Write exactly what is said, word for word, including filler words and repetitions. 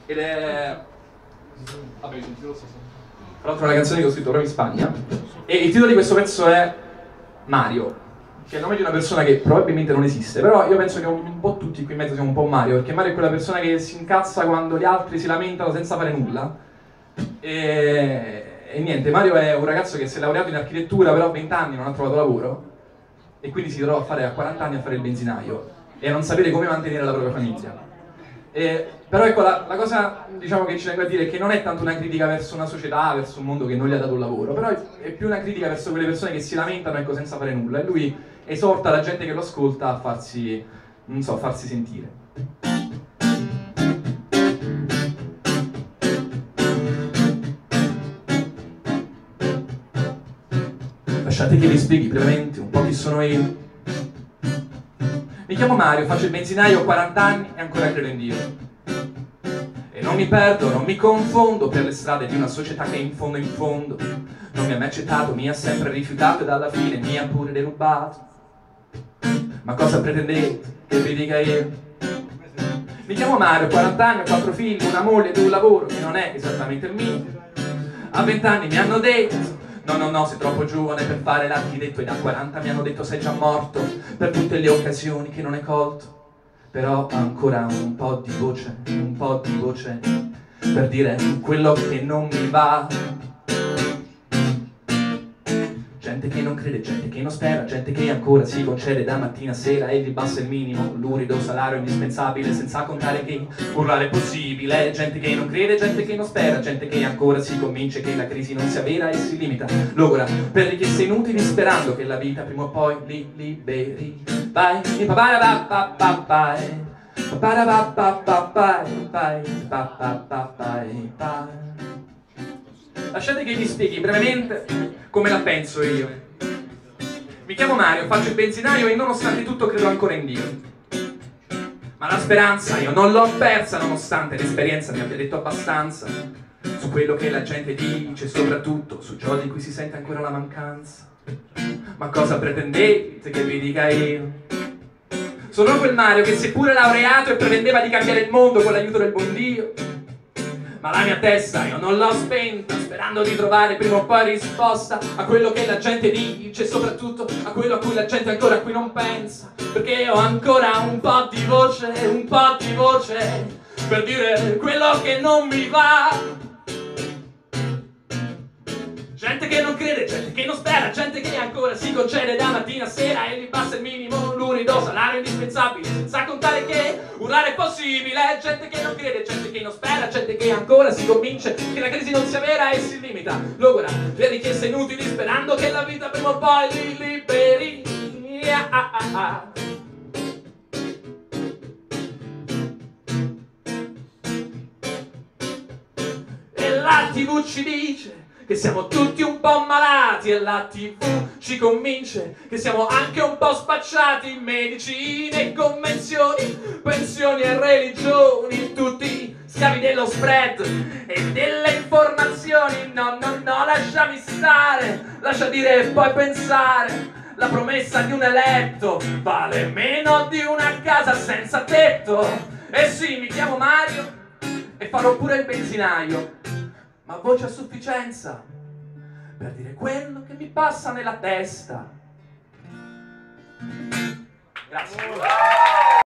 ed è... Vabbè, tra l'altro è una canzone che ho scritto proprio in Spagna, e il titolo di questo pezzo è Mario, che è il nome di una persona che probabilmente non esiste, però io penso che un po' tutti qui in mezzo siamo un po' Mario, perché Mario è quella persona che si incazza quando gli altri si lamentano senza fare nulla. E, e niente, Mario è un ragazzo che si è laureato in architettura, però a venti anni non ha trovato lavoro, e quindi si trova a fare a quaranta anni a fare il benzinaio e a non sapere come mantenere la propria famiglia. Eh, però ecco, la, la cosa, diciamo, che ci tengo a dire è che non è tanto una critica verso una società, verso un mondo che non gli ha dato un lavoro, però è, è più una critica verso quelle persone che si lamentano, ecco, senza fare nulla, e lui esorta la gente che lo ascolta a farsi, non so, a farsi sentire. Lasciate che vi spieghi brevemente un po' chi sono io. Mi chiamo Mario, faccio il benzinaio, ho quaranta anni e ancora credo in Dio. E non mi perdo, non mi confondo per le strade di una società che in fondo in fondo non mi ha mai accettato, mi ha sempre rifiutato ed alla fine mi ha pure derubato. Ma cosa pretendete che vi dica io? Mi chiamo Mario, ho quaranta anni, ho quattro figli, una moglie ed un lavoro che non è esattamente il mio. A venti anni mi hanno detto no, no, no, sei troppo giovane per fare l'architetto, e da quaranta mi hanno detto sei già morto per tutte le occasioni che non hai colto. Però ho ancora un po' di voce, un po' di voce per dire quello che non mi va. Gente che non crede, gente che non spera, gente che ancora si concede da mattina a sera e gli basta il minimo, lurido salario indispensabile, senza contare che urlare è possibile. Gente che non crede, gente che non spera, gente che ancora si convince che la crisi non sia vera e si limita, logora per richieste inutili, sperando che la vita prima o poi li liberi. Vai, vai, vai, vai, vai, vai. Lasciate che vi spieghi brevemente come la penso io. Mi chiamo Mario, faccio il benzinaio e nonostante tutto credo ancora in Dio. Ma la speranza io non l'ho persa, nonostante l'esperienza mi abbia detto abbastanza su quello che la gente dice, soprattutto su ciò di cui si sente ancora la mancanza. Ma cosa pretendete che vi dica io? Sono quel Mario che seppure laureato e pretendeva di cambiare il mondo con l'aiuto del buon Dio, ma la mia testa io non l'ho spenta, sperando di trovare prima o poi risposta a quello che la gente dice, soprattutto a quello a cui la gente ancora qui non pensa. Perché ho ancora un po' di voce, un po' di voce per dire quello che non mi va. Gente che non crede, gente che non spera, gente che ancora si concede da mattina a sera e gli basta il minimo, lurido salario indispensabile, senza contare che urlare è possibile. Gente che non crede, gente che non spera, gente che ancora si convince che la crisi non sia vera e si limita, logora le richieste inutili, sperando che la vita prima o poi li liberi. Ah, ah, ah. E la tivù ci dice che siamo tutti un po' malati, e la tivù ci convince che siamo anche un po' spacciati. Medicine, convenzioni, pensioni e religioni, tutti schiavi dello spread e delle informazioni. No, no, no, lasciami stare, lascia dire e poi pensare. La promessa di un eletto vale meno di una casa senza tetto. E sì, mi chiamo Mario e farò pure il benzinaio, ma voce a sufficienza per dire quello che mi passa nella testa. Grazie.